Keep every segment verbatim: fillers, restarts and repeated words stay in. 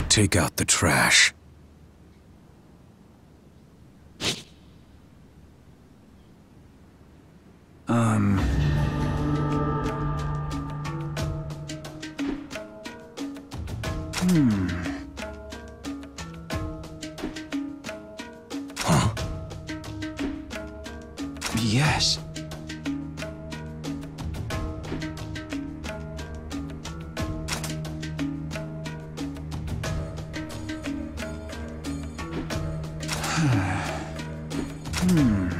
take out the trash. Um... Hmm... Huh? Yes. Hmm...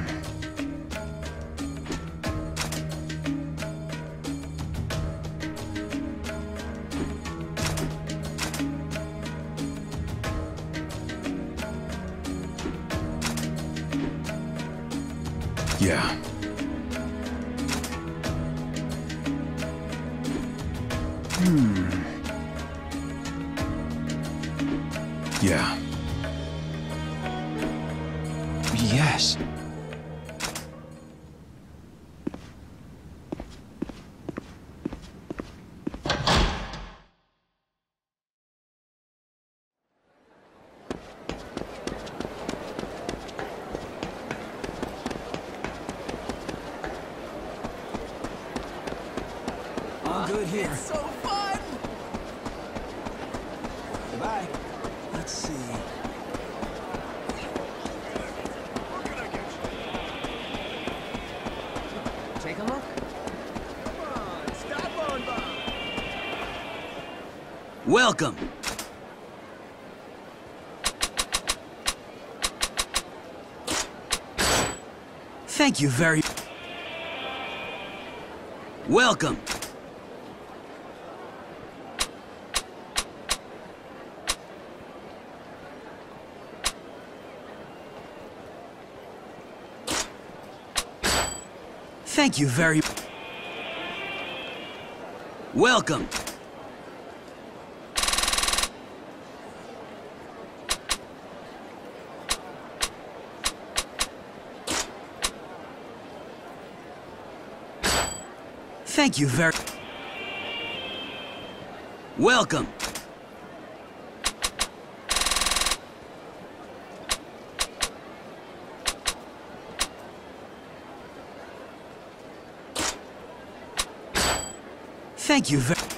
Yeah. Hmm. Yeah. Yes. Good here. It's so fun! Goodbye. Let's see. Take a look. Come on, stop on by. Welcome. Thank you very... Welcome. Thank you very... Welcome. Thank you very... Welcome. Thank you very...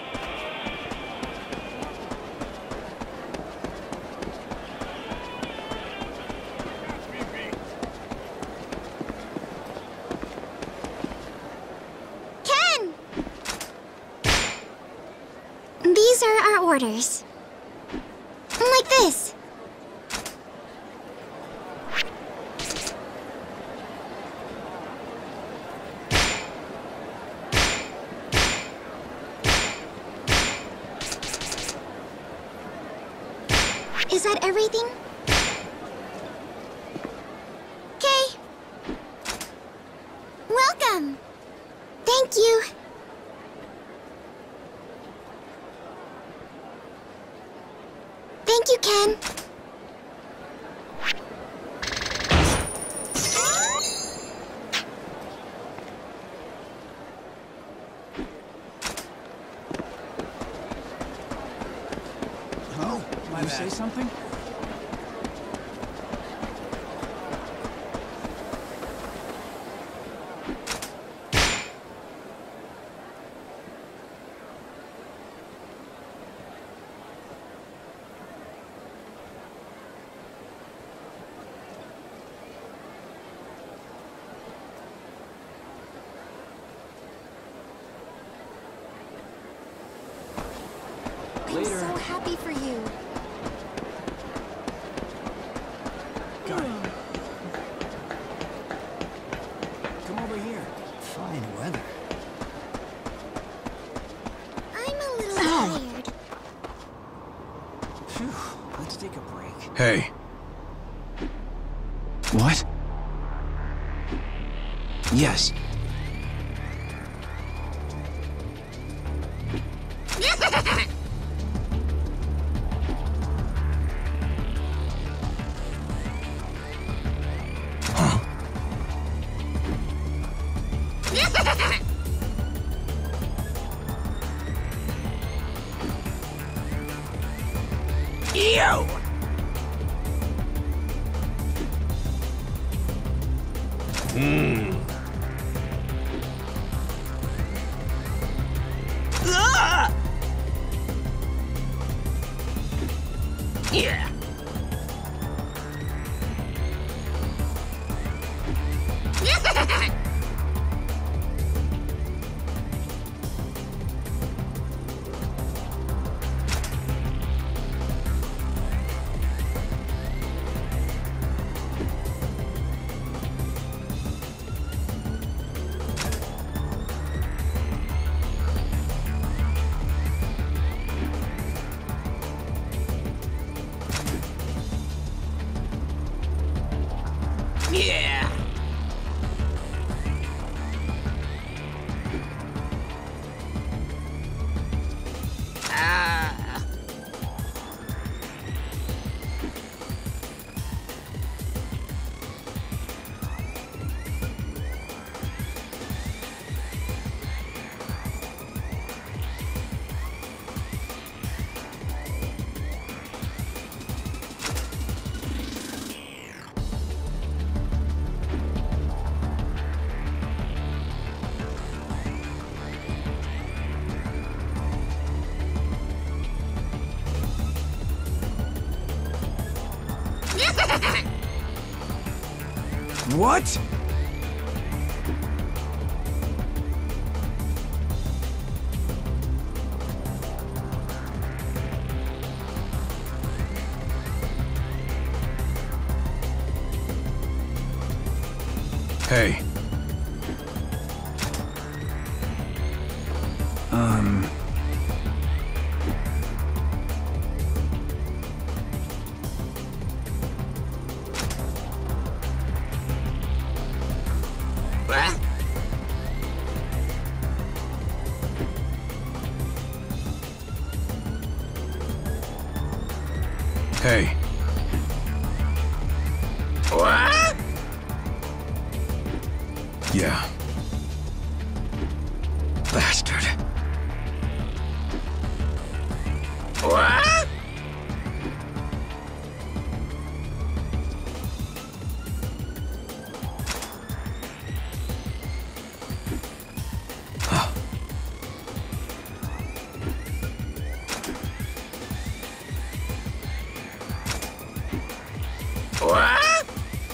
Ken! These are our orders. Like this. Is that everything? Okay. Welcome. Thank you. Thank you, Ken. Huh? Might you say something? I'm so happy for you. Got it. Come over here. Fine weather. I'm a little tired. Phew. Let's take a break. Hey. What? Yes. Hmm. Ah! Yeah. Yeah. Ah. What? Hey. Um... What? Hey. What? Yeah. Bastard. What? What?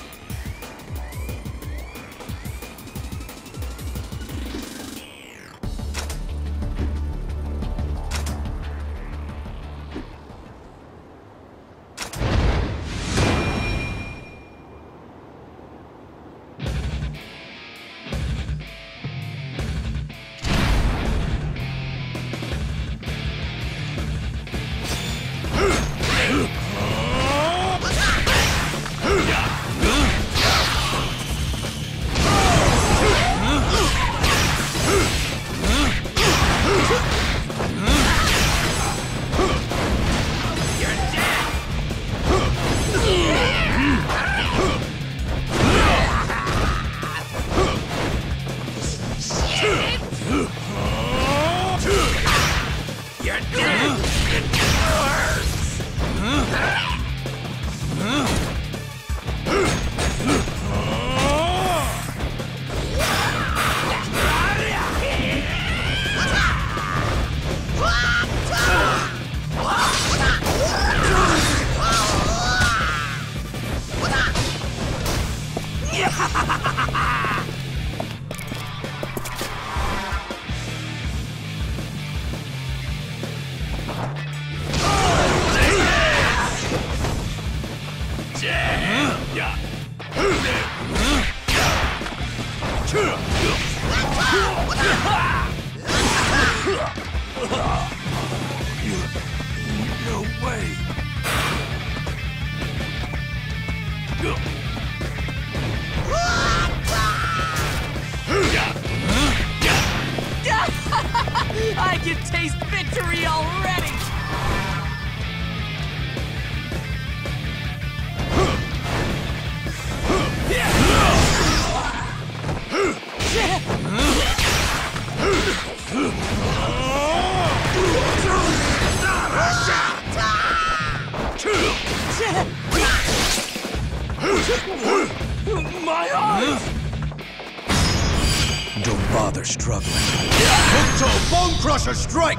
You're dead! It hurts! No way. I can taste victory already! My eyes! Don't bother struggling. Hooktoe, Bone Crusher, strike!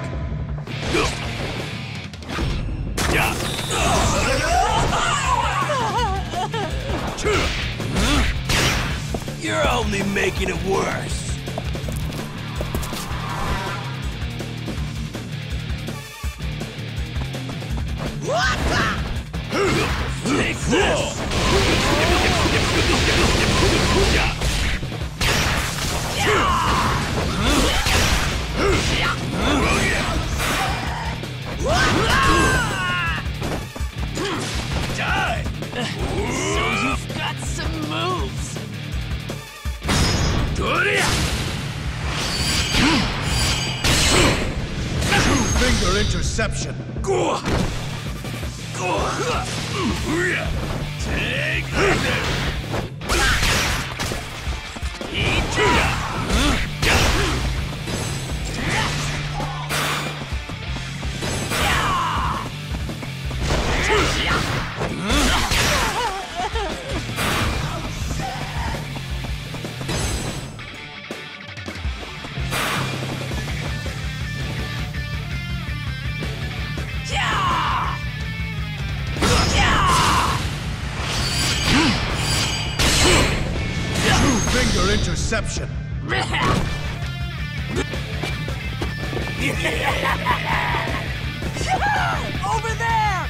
You're only making it worse. Take this! Die! So you've got some moves. Two-finger interception. Go! Go! Take this! Two-finger interception. Over there!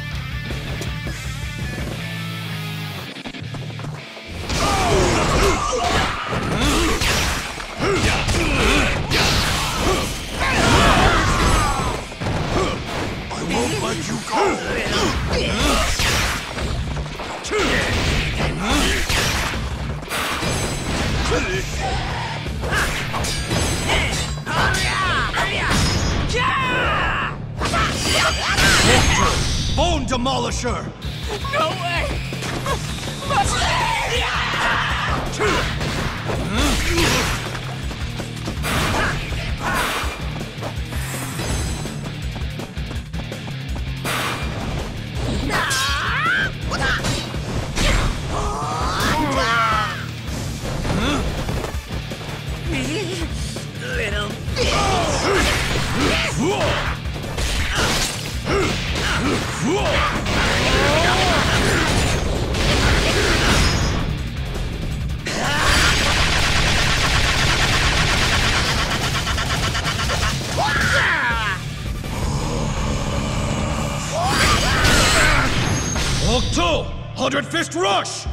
I won't let you go! Bone Demolisher. No way! Little Hooktoe, Hundred Fist Rush.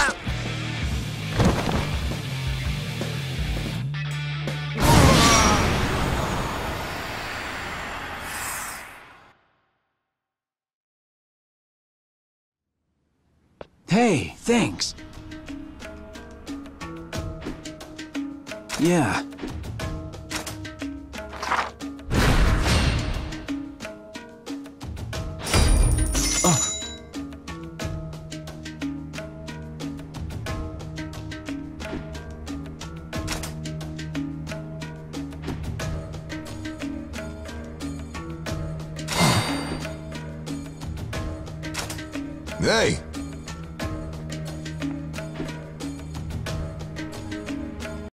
Hey, thanks. Yeah. Oh. Hey,